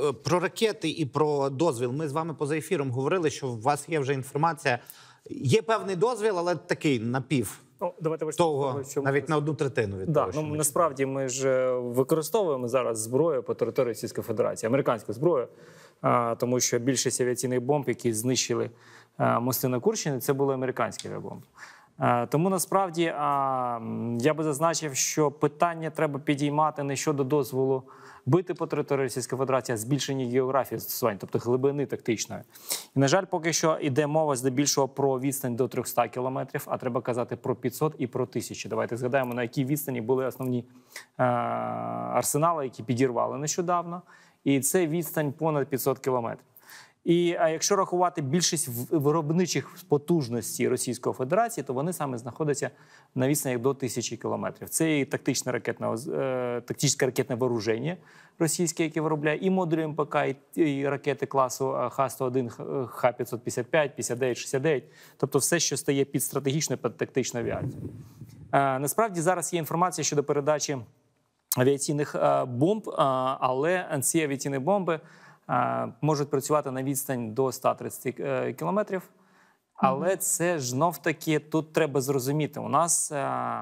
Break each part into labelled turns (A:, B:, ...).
A: про ракети і про дозвіл. Ми з вами поза ефіром говорили, що у вас є вже інформація. Є певний дозвіл, але такий напів.
B: Ну, давайте
A: того, навіть на 1/3 від того, що
B: насправді ми ж використовуємо зараз зброю по території Російської Федерації, американську зброю, тому що більшість авіаційних бомб, які знищили мости на Курщині, це були американські авіабомби. Тому насправді я би зазначив, що питання треба підіймати не щодо дозволу бити по території Російської Федерації, а збільшення географії застосування, тобто глибини тактичної. І, на жаль, поки що йде мова здебільшого про відстань до 300 кілометрів, а треба казати про 500 і про 1000. Давайте згадаємо, на якій відстані були основні арсенали, які підірвали нещодавно. І це відстань понад 500 кілометрів. І якщо рахувати більшість виробничих потужностей Російської Федерації, то вони саме знаходяться на відстанях до 1000 кілометрів. Це і тактичне ракетне вооруження російське, яке виробляє і модулі МПК, і ракети класу Х-101, Х-555, 59, 69. Тобто все, що стає під стратегічну, під тактичну авіацію. Насправді зараз є інформація щодо передачі авіаційних бомб, але ці авіаційні бомби можуть працювати на відстань до 130 кілометрів. Але це ж знов-таки, тут треба зрозуміти, у нас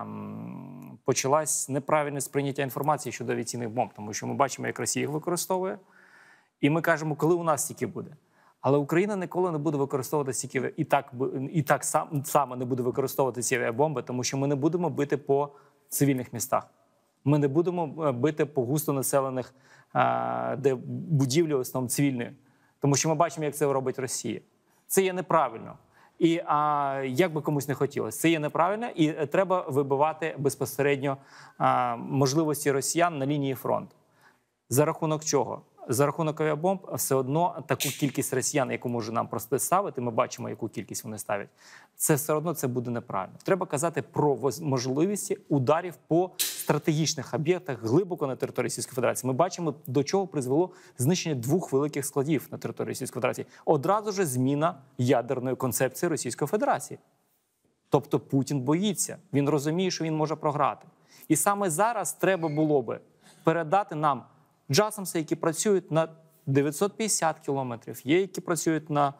B: почалось неправильне сприйняття інформації щодо авіаційних бомб, тому що ми бачимо, як Росія їх використовує, і ми кажемо, коли у нас стільки буде. Але Україна ніколи не буде використовувати стільки, і так само не буде використовувати ці авіабомби, тому що ми не будемо бити по цивільних містах. Ми не будемо бити по густонаселених, де будівлі в основному цивільні. Тому що ми бачимо, як це робить Росія. Це є неправильно. І як би комусь не хотілося, це є неправильно, і треба вибивати безпосередньо можливості росіян на лінії фронту. За рахунок чого? За рахунок авіабомб все одно таку кількість росіян, яку може нам просто ставити, ми бачимо, яку кількість вони ставлять, це все одно це буде неправильно. Треба казати про можливості ударів по стратегічних об'єктах глибоко на території Російської Федерації. Ми бачимо, до чого призвело знищення 2 великих складів на території Російської Федерації. Одразу ж зміна ядерної концепції Російської Федерації. Тобто Путін боїться, він розуміє, що він може програти. І саме зараз треба було би передати нам джасамси, які працюють на 950 кілометрів, є, які працюють на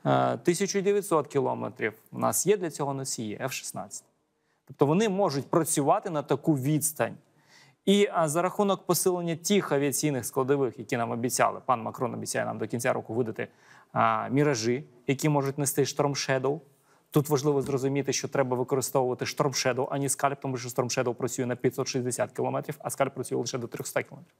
B: 1900 кілометрів. У нас є для цього носії F-16. Тобто вони можуть працювати на таку відстань. І за рахунок посилення тих авіаційних складових, які нам обіцяли, пан Макрон обіцяє нам до кінця року видати «Міражі», які можуть нести Storm Shadow. Тут важливо зрозуміти, що треба використовувати Storm Shadow, а не Скальп, тому що Storm Shadow працює на 560 кілометрів, а Скальп працює лише до 300 кілометрів.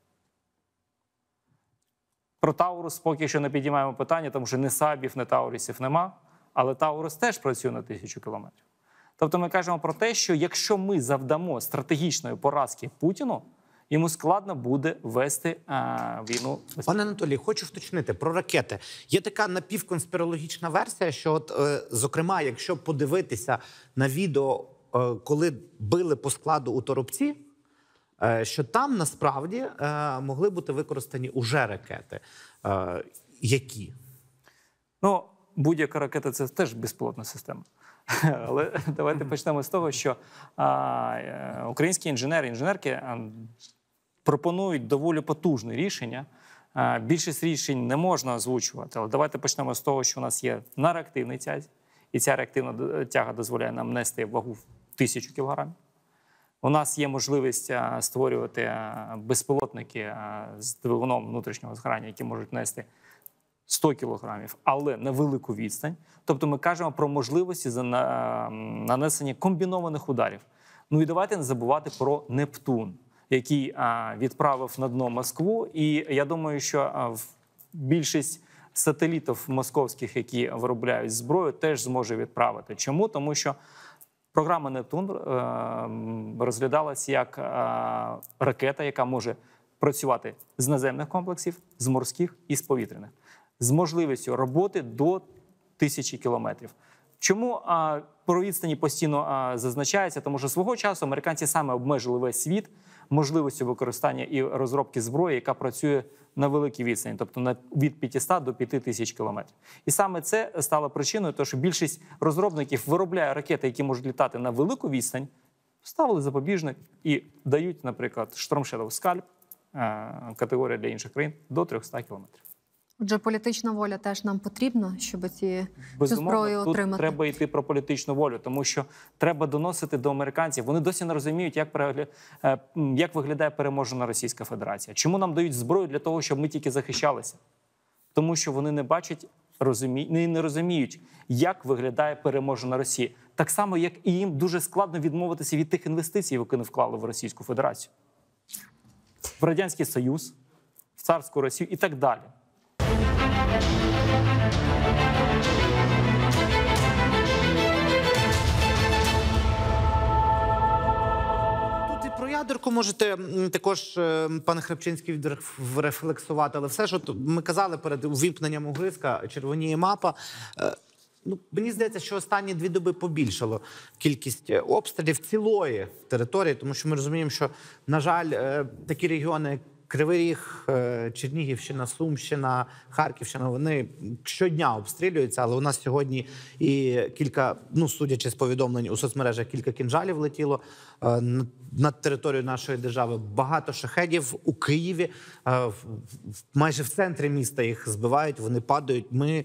B: Про Таурус поки що не підіймаємо питання, тому що ні Сабів, ні Таурісів нема, але Таурус теж працює на 1000 кілометрів. Тобто ми кажемо про те, що якщо ми завдамо стратегічної поразки Путіну, йому складно буде вести війну.
A: Пане Анатолій, хочу вточнити про ракети. Є така напівконспірологічна версія, що, зокрема, якщо подивитися на відео, коли били по складу у Торопці, що там насправді могли бути використані уже ракети. Які?
B: Ну, будь-яка ракета – це теж безпілотна система. Але давайте почнемо з того, що українські інженери, інженерки пропонують доволі потужне рішення. Більшість рішень не можна озвучувати, але давайте почнемо з того, що у нас є на реактивній тязі, і ця реактивна тяга дозволяє нам нести вагу в 1000 кілограмів. У нас є можливість створювати безпілотники з двигуном внутрішнього згорання, які можуть нести 100 кілограмів, але на велику відстань. Тобто ми кажемо про можливості нанесення комбінованих ударів. Ну і давайте не забувати про «Нептун», який відправив на дно Москву. І я думаю, що більшість сателітів московських, які виробляють зброю, теж зможе відправити. Чому? Тому що програма «Нептун» розглядалася як ракета, яка може працювати з наземних комплексів, з морських і з повітряних, з можливістю роботи до 1000 кілометрів. Чому про відстані постійно зазначається? Тому що свого часу американці саме обмежили весь світ можливістю використання і розробки зброї, яка працює на великій відстані, тобто від 500 до 5000 кілометрів. І саме це стало причиною того, що більшість розробників виробляє ракети, які можуть літати на велику відстань, ставили запобіжник і дають, наприклад, Storm Shadow Scalp, категорія для інших країн до 300 кілометрів.
C: Отже, політична воля теж нам потрібна, щоб цю зброю
B: тут
C: отримати.
B: Треба йти про політичну волю, тому що треба доносити до американців. Вони досі не розуміють, як виглядає переможена Російська Федерація. Чому нам дають зброю для того, щоб ми тільки захищалися? Тому що вони не бачать, не розуміють, як виглядає переможена Росія. Так само, як і їм дуже складно відмовитися від тих інвестицій, які вони вклали в Російську Федерацію. В Радянський Союз, в царську Росію і так далі.
A: Тут і про ядерку можете також, пане Храпчинський, рефлексувати, але все ж ми казали перед увімкненням Угризка, червоніє мапа. Мені здається, що останні 2 доби побільшало кількість обстрілів цілої території, тому що ми розуміємо, що, на жаль, такі регіони, як Кривий Ріг, Чернігівщина, Сумщина, Харківщина, вони щодня обстрілюються, але у нас сьогодні і кілька, судячи з повідомлень у соцмережах, кілька кінжалів летіло над територією нашої держави. Багато шахедів у Києві, майже в центрі міста їх збивають, вони падають. Ми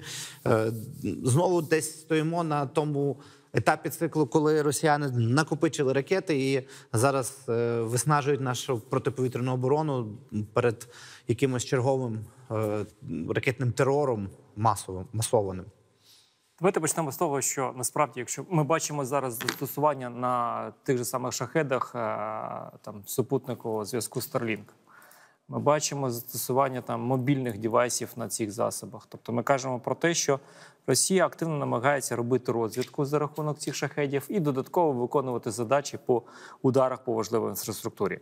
A: знову десь стоїмо на тому етапі циклу, коли росіяни накопичили ракети і зараз виснажують нашу протиповітряну оборону перед якимось черговим ракетним терором масованим.
B: Давайте почнемо з того, що насправді, якщо ми бачимо зараз застосування на тих же самих шахедах супутникового зв'язку Starlink, ми бачимо застосування мобільних девайсів на цих засобах. Тобто ми кажемо про те, що Росія активно намагається робити розвідку за рахунок цих шахедів і додатково виконувати задачі по ударах по важливій інфраструктурі.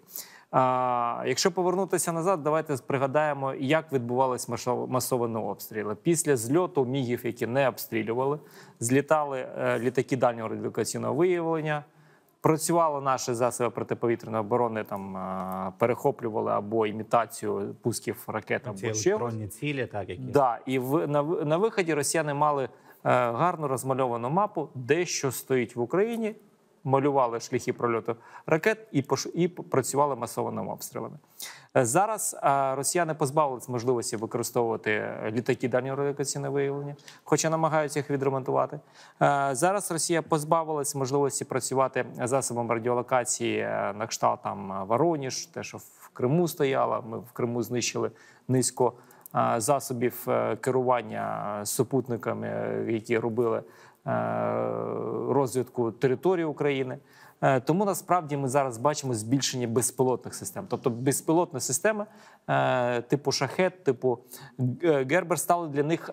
B: Якщо повернутися назад, давайте пригадаємо, як відбувалися масовані обстріли. Після зльоту мігів, які не обстрілювали, злітали літаки дальнього радіолокаційного виявлення, працювали наші засоби протиповітряної оборони, перехоплювали або імітацію пусків ракет, або
A: електронні цілі, так, які.
B: Да, і на виході росіяни мали гарно розмальовану мапу, де що стоїть в Україні, малювали шляхи прольоту ракет і працювали масованими обстрілами. Зараз росіяни позбавились можливості використовувати літаки дальнього радіолокаційного виявлення, хоча намагаються їх відремонтувати. Зараз Росія позбавилась можливості працювати засобом радіолокації на кшталт Вороніж, те, що в Криму стояло. Ми в Криму знищили низько засобів керування супутниками, які робили розвідку території України. Тому насправді ми зараз бачимо збільшення безпілотних систем. Тобто безпілотні системи типу «Шахед», типу «Гербер» стали для них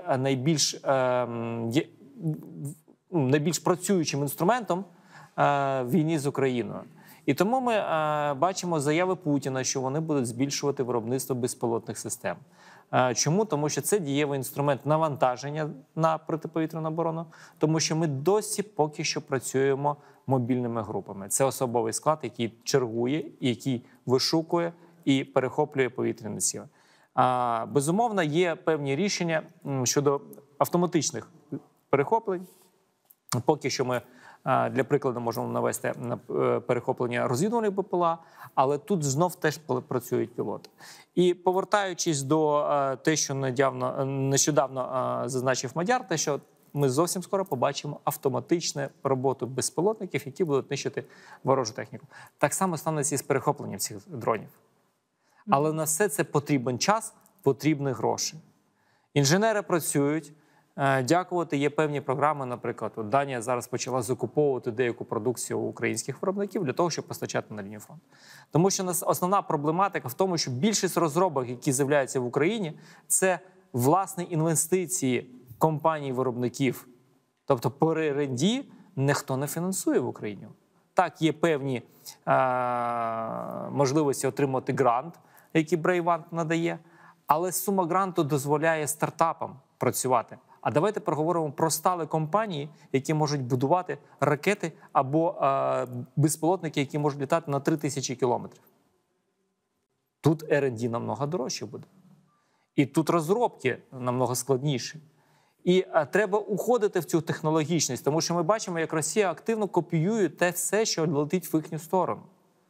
B: найбільш працюючим інструментом в війні з Україною. І тому ми бачимо заяви Путіна, що вони будуть збільшувати виробництво безпілотних систем. Чому? Тому що це дієвий інструмент навантаження на протиповітряну оборону, тому що ми досі поки що працюємо мобільними групами. Це особовий склад, який чергує, який вишукує і перехоплює повітряні сили. Безумовно, є певні рішення щодо автоматичних перехоплень. Поки що ми, для прикладу, можемо навести на перехоплення розвідувальних БПЛА, але тут знов теж працюють пілоти. І повертаючись до те, що нещодавно зазначив Мадяр, те, що ми зовсім скоро побачимо автоматичну роботу безпілотників, які будуть нищити ворожу техніку. Так само станеться і з перехопленням цих дронів. Але на все це потрібен час, потрібні гроші. Інженери працюють. Дякувати, є певні програми, наприклад, Данія зараз почала закуповувати деяку продукцію у українських виробників для того, щоб постачати на лінію фронту. Тому що основна проблематика в тому, що більшість розробок, які з'являються в Україні, це власні інвестиції компаній-виробників. Тобто по R&D ніхто не фінансує в Україні. Так, є певні можливості отримати грант, який Брейвант надає, але сума гранту дозволяє стартапам працювати. А давайте проговоримо про сталі компанії, які можуть будувати ракети або безпілотники, які можуть літати на 3000 кілометрів. Тут R&D намного дорожче буде. І тут розробки намного складніші. І треба уходити в цю технологічність, тому що ми бачимо, як Росія активно копіює те все, що летить в їхню сторону.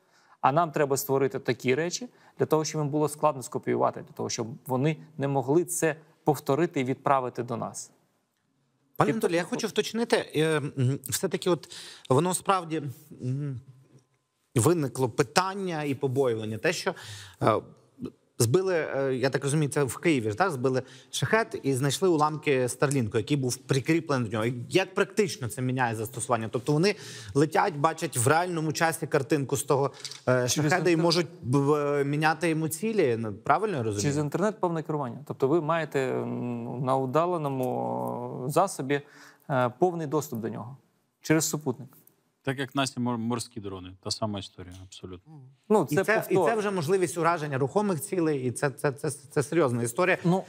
B: А нам треба створити такі речі для того, щоб їм було складно скопіювати, для того, щоб вони не могли це повторити і відправити до нас.
A: Пане Анатолій, я хочу вточнити, все-таки от воно справді виникло питання і побоювання. Те, що збили, я так розумію, це в Києві, так? Збили шахет і знайшли уламки Старлінку, який був прикріплений до нього. Як практично це міняє застосування? Тобто вони летять, бачать в реальному часі картинку з того шахеда і можуть міняти йому цілі? Правильно я розумію?
B: Через інтернет повне керування. Тобто ви маєте на удаленому засобі повний доступ до нього через супутник.
D: Так як наші морські дрони, та сама історія, абсолютно.
B: Ну,
A: І це вже можливість ураження рухомих цілей, і це серйозна історія.
B: Ну,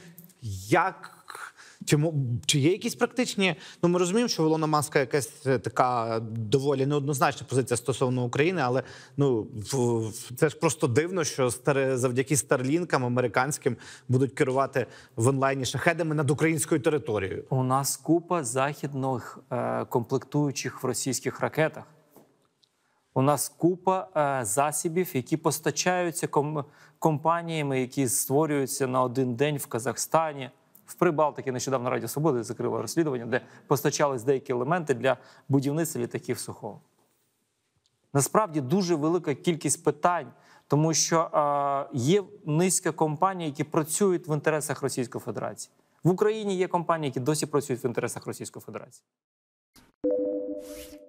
A: Чи є якісь практичні... Ну, ми розуміємо, що в Ілона Маска якась така доволі неоднозначна позиція стосовно України, але це ж просто дивно, що завдяки старлінкам американським будуть керувати в онлайні шахедами над українською територією.
B: у нас купа західних комплектуючих в російських ракетах. У нас купа засобів, які постачаються компаніями, які створюються на один день в Казахстані. В Прибалтиці нещодавно Радіо Свободи закрило розслідування, де постачались деякі елементи для будівництва літаків Сухого. Насправді дуже велика кількість питань, тому що є низка компаній, які працюють в інтересах Російської Федерації. В Україні є компанії, які досі працюють в інтересах Російської Федерації.